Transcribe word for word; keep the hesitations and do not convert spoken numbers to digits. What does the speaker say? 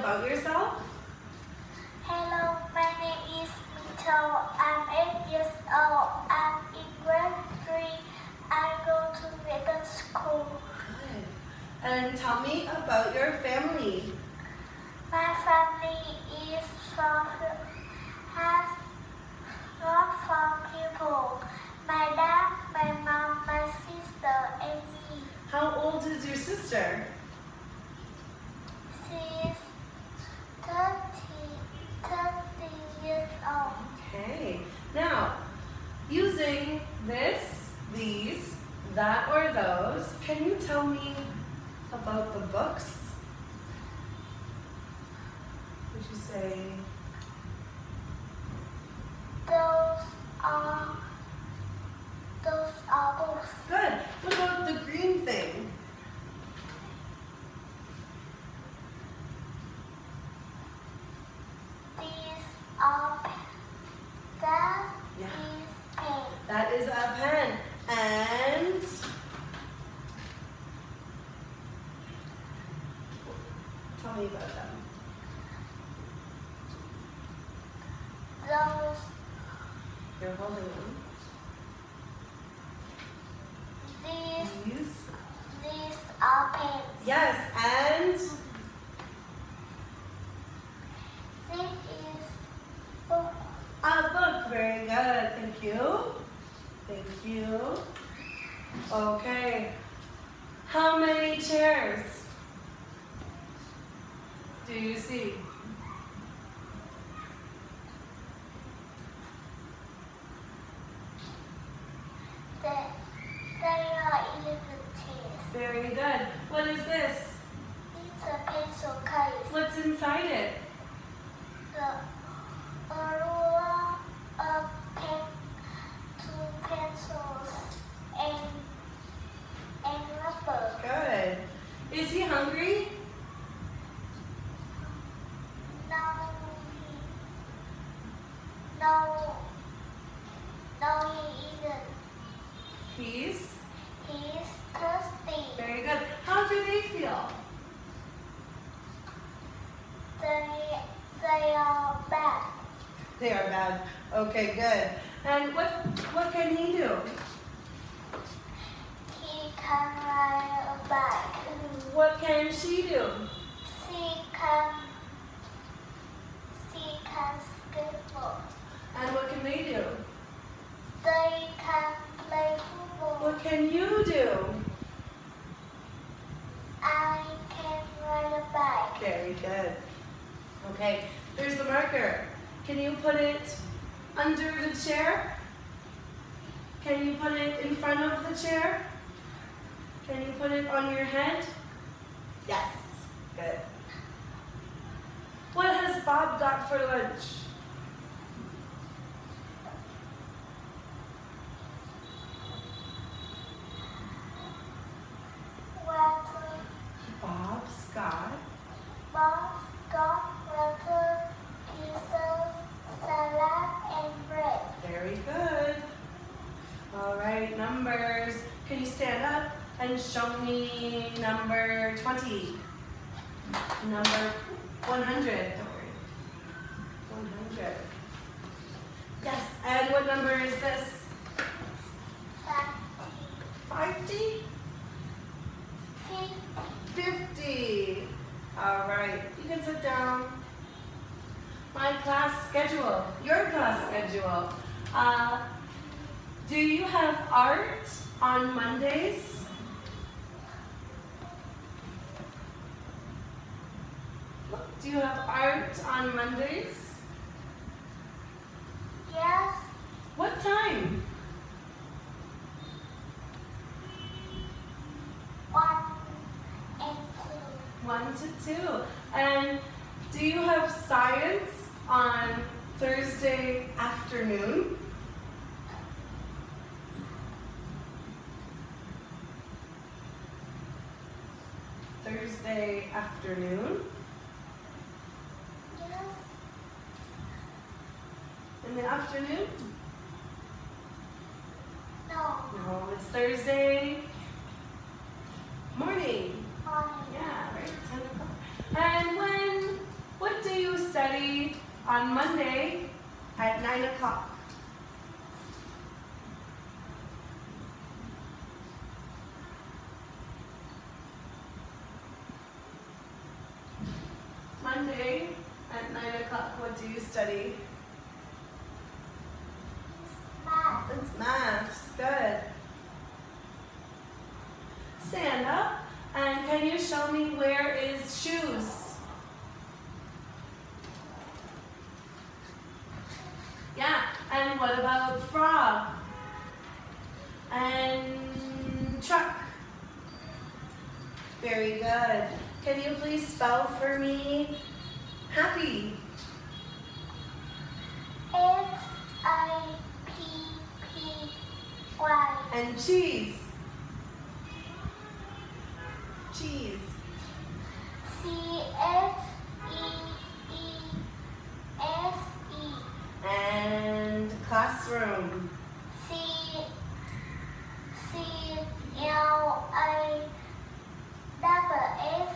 about yourself? Hello, my name is Mitchell. I'm eight years old. I'm in grade three. I go to middle school. Good. And tell me about your family. My family is from has not four people. My dad, my mom, my sister, and me. How old is your sister? She's thirty, thirty years old. Okay. Now, using this, these, that, or those, can you tell me about the books? Would you say? Those are those are books. Good. What about the green thing? These are that Yeah. is pen. That is a pen. And tell me about them. Those You're holding them. these These. these are pens. Yes, and This is book. a book. Very good. Thank you. Thank you. Okay. How many chairs do you see? They they are eleven chairs. Very good. What is this? It's a pencil case. What's inside it? The a ruler, a pen, two pencils, and and rubber. Good. Is he hungry? Now he, now, now he isn't. He's He's thirsty. very good. How do they feel? They, they are bad. They are bad. Okay, good. And what what can he do? He can ride a bike. What can she do? She can, she can skateboard. And what can they do? They can play football. What can you do? I can ride a bike. Very good. Okay, there's the marker. Can you put it under the chair? Can you put it in front of the chair? Can you put it on your head? Yes. Good. What has Bob got for lunch? Water, Bob's got balls, got water, pizza, salad, and bread. very good. All right, numbers. Can you stand up and show me number twenty? Number one hundred. Don't worry. one hundred. Yes, and what number is this? fifty? fifty. All right, you can sit down. My class schedule, your class schedule. Uh, do you have art on Mondays? Do you have art on Mondays? Yes, What time? one and two. One to two. And do you have science on Thursday afternoon? Thursday afternoon. Yes, In the afternoon? no, No, it's Thursday morning. morning. Yeah, right, ten o'clock. And when on Monday at nine o'clock. Monday at nine o'clock, what do you study? Math. It's maths. Good. Stand up, and can you show me where is shoes? Yeah, and what about frog? And truck. Very good. Can you please spell for me happy? H I P P Y. And cheese? Cheese. C H E E S E. And classroom? C C L A double S